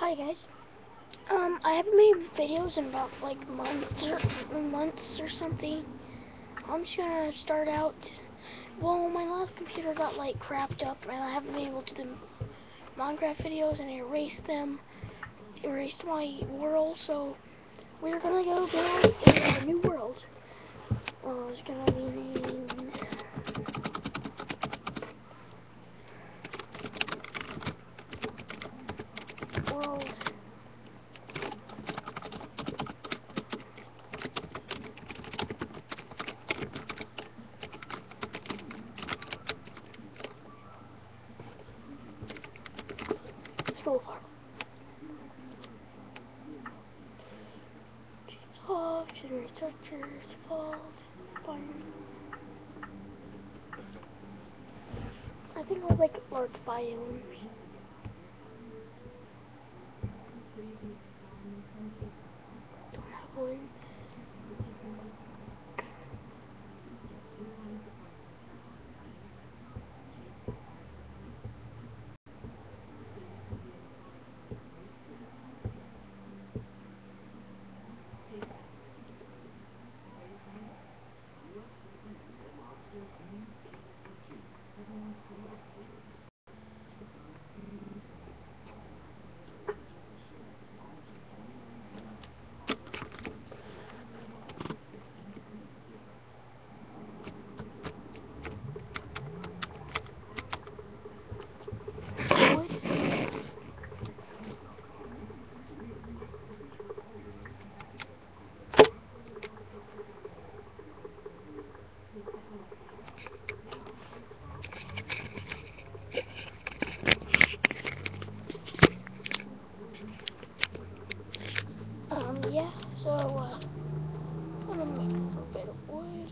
Hi guys. I haven't made videos in about like months or something. I'm just gonna start out. Well, my last computer got like crapped up, and I haven't been able to do Minecraft videos, and it erased my world. So we're gonna go build a new world. It's gonna be named World. School farm. Off, generate structures, fault, fire. I think we're like large biomes. Don't have wood. Yeah, so, I'm gonna make a little bit of wood.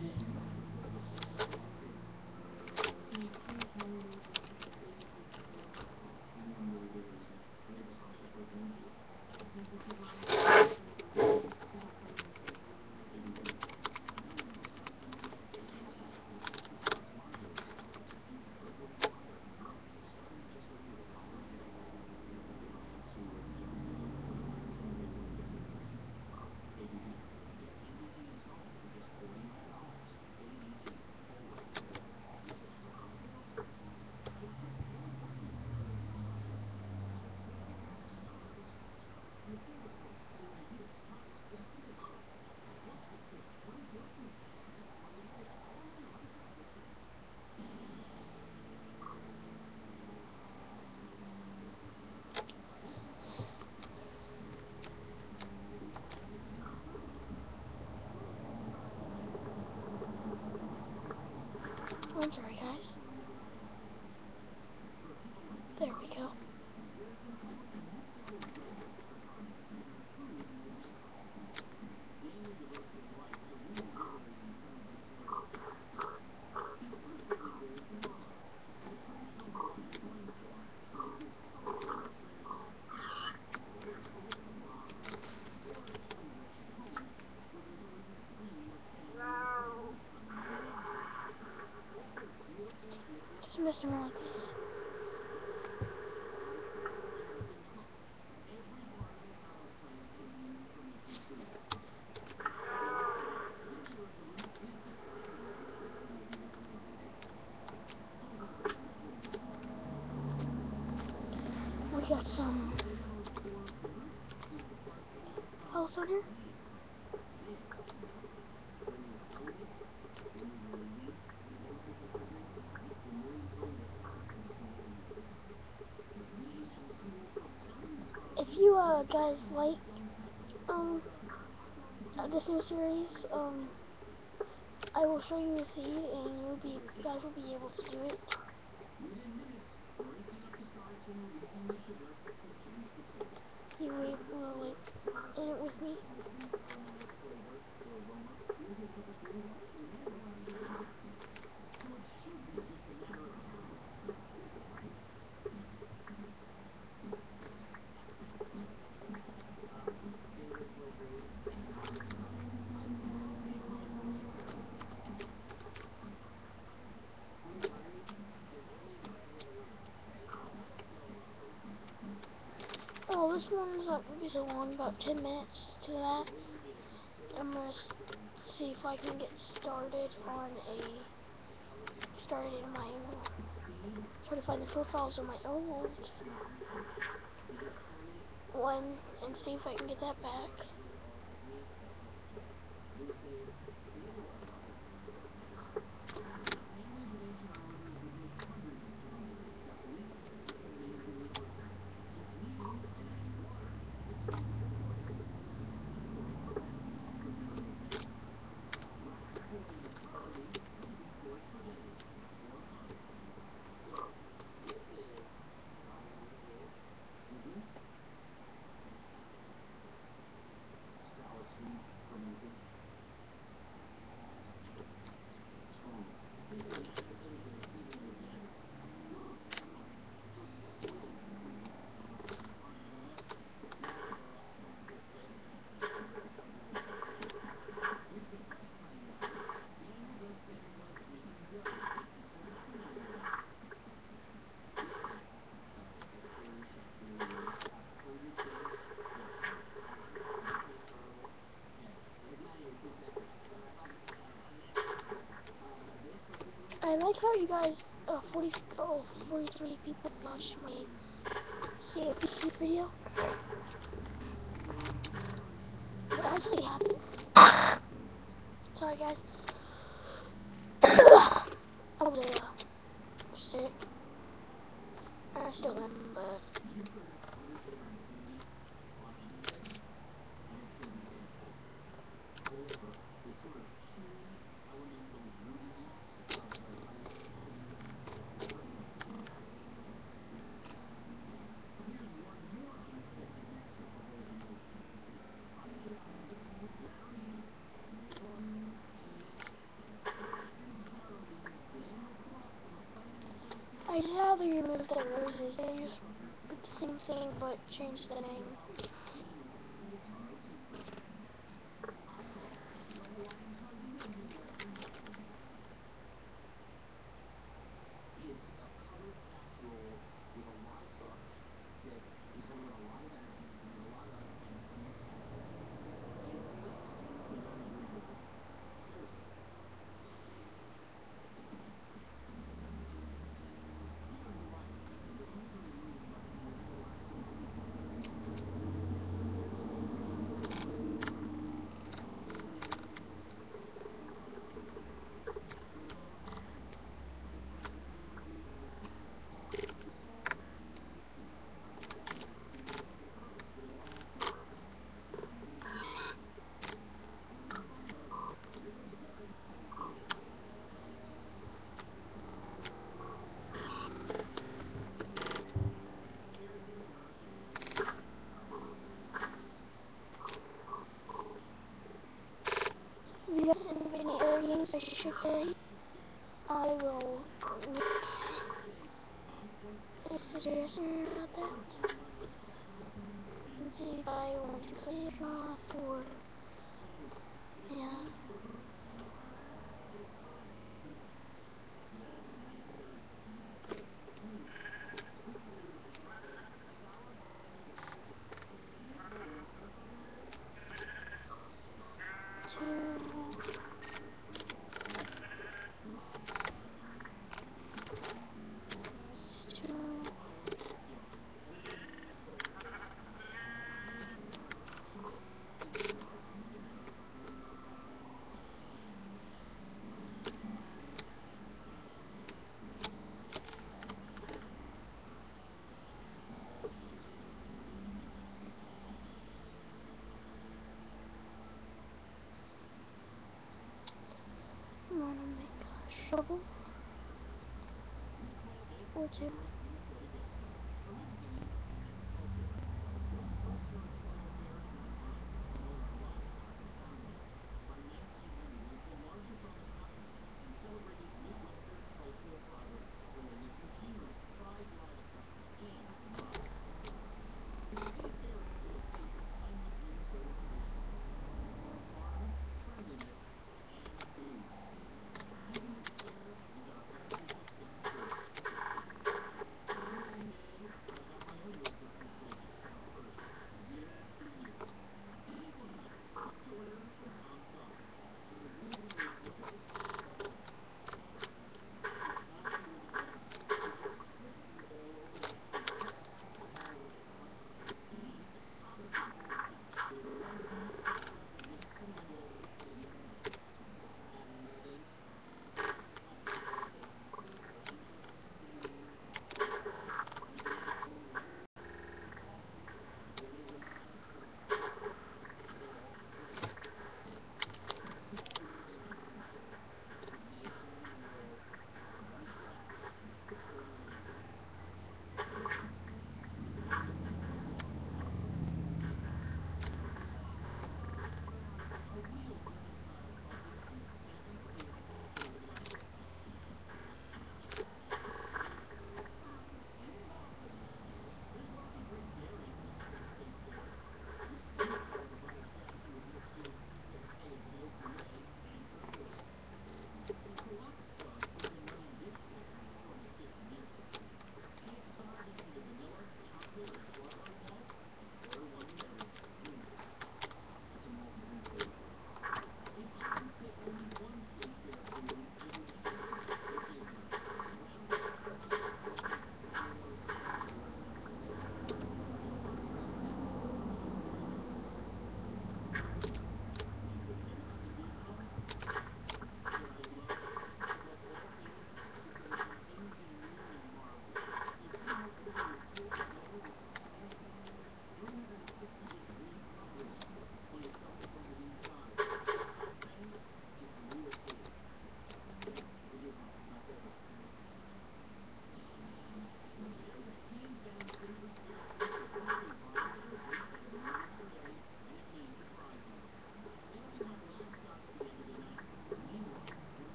I'm sorry, guys. There we go. Just messing around with this. We got some house on here. If you guys like this new series, I will show you a seed, and you guys will be able to do it. You will like in it with me. this one's not going to be so long, about 10 minutes to the max. I'm going to see if I can get started on started in my, try to find the profiles of my old one and see if I can get that back. I like how you guys, 43 people watched my CAP video. What actually happened? Sorry guys. I was sick. I still am, but I'd rather remove the roses. They just put the same thing but change the name. If you guys have any other games I should play, I will make a suggestion about that. And see if I want to play it or not, or yeah. I'm gonna make a shovel or two.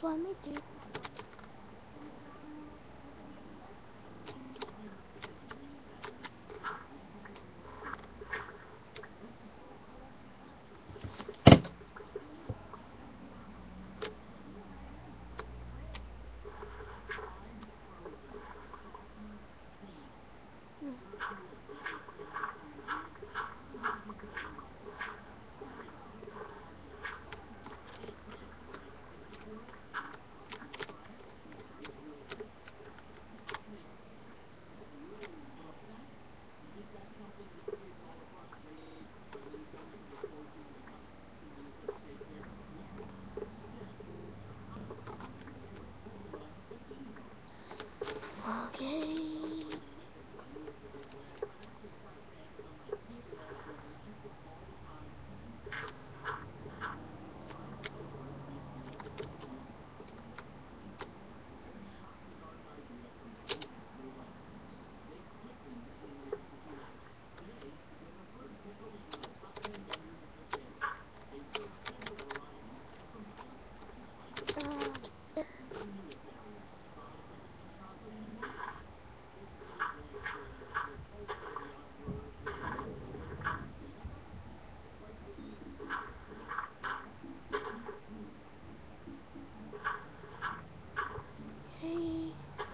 why I made two. Okay. Hey.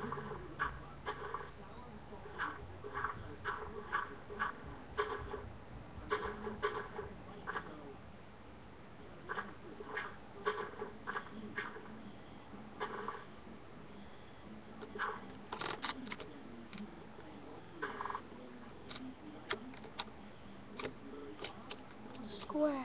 Square.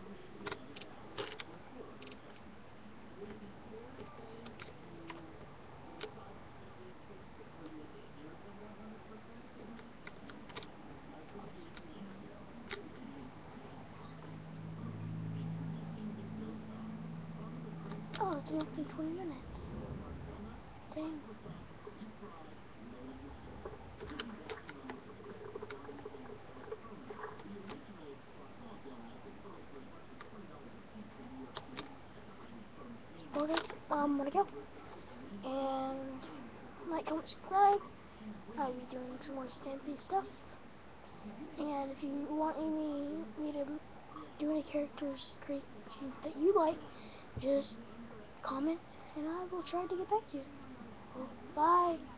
Oh, it's been 20 minutes. Dang. Well, guys, I'm gonna go. And like, comment, subscribe. I'll be doing some more Stampede stuff. And if you want me to do any characters creations that you like, just comment and I will try to get back to you. Well, bye.